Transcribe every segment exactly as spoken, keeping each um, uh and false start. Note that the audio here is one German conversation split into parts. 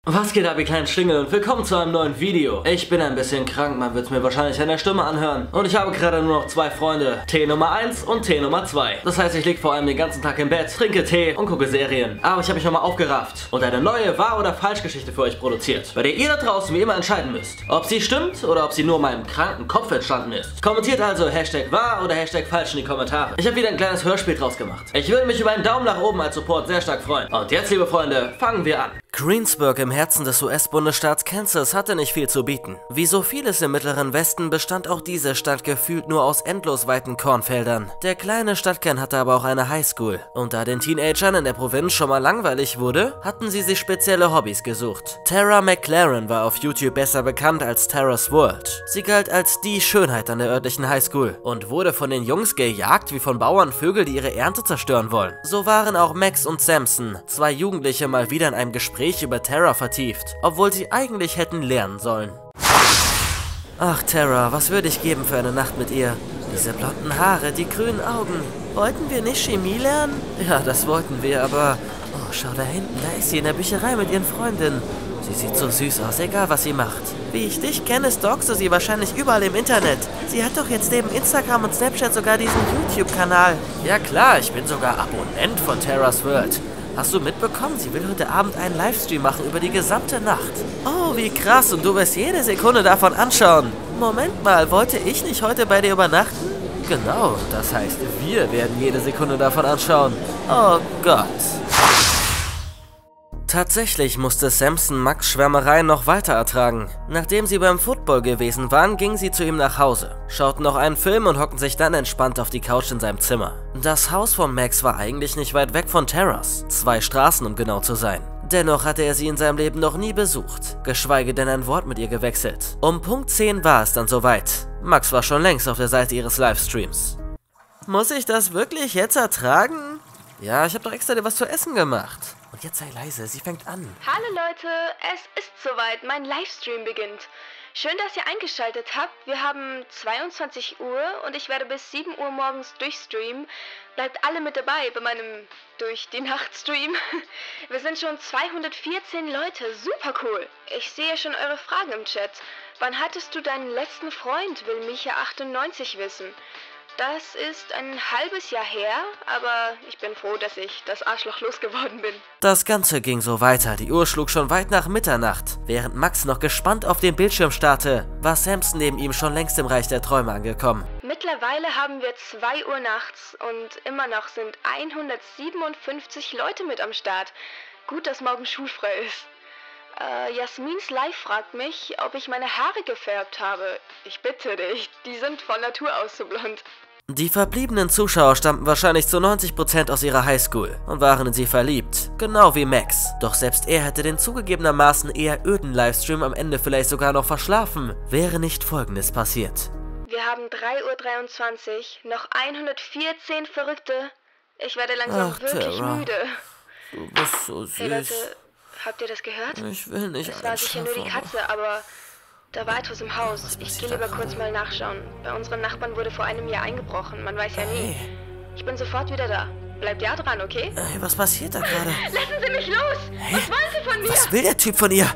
Was geht ab, ihr kleinen Schlingel, und willkommen zu einem neuen Video. Ich bin ein bisschen krank, man wird es mir wahrscheinlich an der Stimme anhören. Und ich habe gerade nur noch zwei Freunde, Tee Nummer eins und Tee Nummer zwei. Das heißt, ich liege vor allem den ganzen Tag im Bett, trinke Tee und gucke Serien. Aber ich habe mich nochmal aufgerafft und eine neue Wahr- oder Falschgeschichte für euch produziert, bei der ihr da draußen wie immer entscheiden müsst, ob sie stimmt oder ob sie nur in meinem kranken Kopf entstanden ist. Kommentiert also Hashtag wahr oder Hashtag falsch in die Kommentare. Ich habe wieder ein kleines Hörspiel draus gemacht. Ich würde mich über einen Daumen nach oben als Support sehr stark freuen. Und jetzt, liebe Freunde, fangen wir an. Greensburg im Herzen des U S-Bundesstaats Kansas hatte nicht viel zu bieten. Wie so vieles im mittleren Westen bestand auch diese Stadt gefühlt nur aus endlos weiten Kornfeldern. Der kleine Stadtkern hatte aber auch eine Highschool. Und da den Teenagern in der Provinz schon mal langweilig wurde, hatten sie sich spezielle Hobbys gesucht. Tara McLaren war auf YouTube besser bekannt als Tara's World. Sie galt als die Schönheit an der örtlichen Highschool und wurde von den Jungs gejagt wie von Bauern Vögel, die ihre Ernte zerstören wollen. So waren auch Max und Samson, zwei Jugendliche, mal wieder in einem Gespräch über Tara vertieft, obwohl sie eigentlich hätten lernen sollen. Ach Tara, was würde ich geben für eine Nacht mit ihr? Diese blonden Haare, die grünen Augen. Wollten wir nicht Chemie lernen? Ja, das wollten wir, aber... Oh, schau da hinten, da ist sie in der Bücherei mit ihren Freundinnen. Sie sieht so süß aus, egal was sie macht. Wie ich dich kenne, stalkst du sie wahrscheinlich überall im Internet. Sie hat doch jetzt neben Instagram und Snapchat sogar diesen YouTube-Kanal. Ja klar, ich bin sogar Abonnent von Tara's World. Hast du mitbekommen? Sie will heute Abend einen Livestream machen über die gesamte Nacht. Oh, wie krass. Und du wirst jede Sekunde davon anschauen. Moment mal, wollte ich nicht heute bei dir übernachten? Genau, das heißt, wir werden jede Sekunde davon anschauen. Oh Gott. Tatsächlich musste Samson Max' Schwärmereien noch weiter ertragen. Nachdem sie beim Football gewesen waren, gingen sie zu ihm nach Hause, schauten noch einen Film und hockten sich dann entspannt auf die Couch in seinem Zimmer. Das Haus von Max war eigentlich nicht weit weg von Tara's, zwei Straßen um genau zu sein. Dennoch hatte er sie in seinem Leben noch nie besucht, geschweige denn ein Wort mit ihr gewechselt. Um Punkt zehn war es dann soweit. Max war schon längst auf der Seite ihres Livestreams. Muss ich das wirklich jetzt ertragen? Ja, ich habe doch extra dir was zu essen gemacht. Und jetzt sei leise, sie fängt an. Hallo Leute, es ist soweit, mein Livestream beginnt. Schön, dass ihr eingeschaltet habt. Wir haben zweiundzwanzig Uhr und ich werde bis sieben Uhr morgens durchstreamen. Bleibt alle mit dabei bei meinem Durch-die-Nacht-Stream. Wir sind schon zweihundertvierzehn Leute, super cool. Ich sehe schon eure Fragen im Chat. Wann hattest du deinen letzten Freund, will Micha achtundneunzig wissen. Das ist ein halbes Jahr her, aber ich bin froh, dass ich das Arschloch losgeworden bin. Das Ganze ging so weiter, die Uhr schlug schon weit nach Mitternacht. Während Max noch gespannt auf den Bildschirm starrte, war Samson neben ihm schon längst im Reich der Träume angekommen. Mittlerweile haben wir zwei Uhr nachts und immer noch sind hundertsiebenundfünfzig Leute mit am Start. Gut, dass morgen schulfrei ist. Äh, Jasmins Live fragt mich, ob ich meine Haare gefärbt habe. Ich bitte dich, die sind von Natur aus so blond. Die verbliebenen Zuschauer stammten wahrscheinlich zu neunzig Prozent aus ihrer Highschool und waren in sie verliebt, genau wie Max. Doch selbst er hätte den zugegebenermaßen eher öden Livestream am Ende vielleicht sogar noch verschlafen, wäre nicht Folgendes passiert. Wir haben drei Uhr dreiundzwanzig, noch hundertvierzehn Verrückte. Ich werde langsam Ach, wirklich Tara, müde. du bist so süß. Hey Leute, habt ihr das gehört? Ich will nicht Es war sicher nur die Katze, aber da war etwas im Haus. Ich gehe lieber kurz mal nachschauen. Bei unseren Nachbarn wurde vor einem Jahr eingebrochen. Man weiß ja nie. Ich bin sofort wieder da. Bleibt ja dran, okay? Hey, was passiert da gerade? Lassen Sie mich los! Hey, was wollen Sie von mir? Was will der Typ von ihr?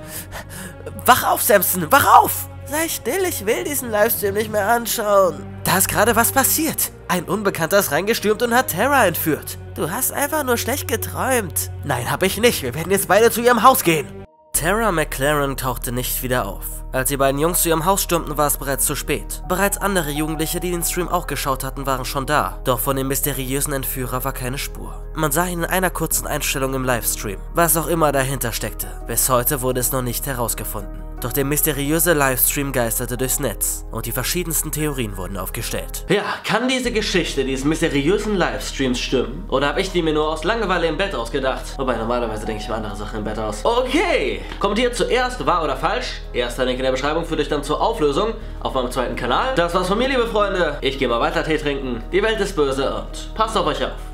Wach auf, Samson, wach auf! Sei still, ich will diesen Livestream nicht mehr anschauen. Da ist gerade was passiert. Ein Unbekannter ist reingestürmt und hat Tara entführt. Du hast einfach nur schlecht geträumt. Nein, hab ich nicht. Wir werden jetzt beide zu ihrem Haus gehen. Tara McLaren tauchte nicht wieder auf. Als die beiden Jungs zu ihrem Haus stürmten, war es bereits zu spät. Bereits andere Jugendliche, die den Stream auch geschaut hatten, waren schon da. Doch von dem mysteriösen Entführer war keine Spur. Man sah ihn in einer kurzen Einstellung im Livestream. Was auch immer dahinter steckte. Bis heute wurde es noch nicht herausgefunden. Doch der mysteriöse Livestream geisterte durchs Netz und die verschiedensten Theorien wurden aufgestellt. Ja, kann diese Geschichte dieses mysteriösen Livestreams stimmen? Oder habe ich die mir nur aus Langeweile im Bett ausgedacht? Wobei, normalerweise denke ich mir andere Sachen im Bett aus. Okay, kommentiert zuerst wahr oder falsch. Erster Link in der Beschreibung führt euch dann zur Auflösung auf meinem zweiten Kanal. Das war's von mir, liebe Freunde. Ich gehe mal weiter Tee trinken. Die Welt ist böse und passt auf euch auf.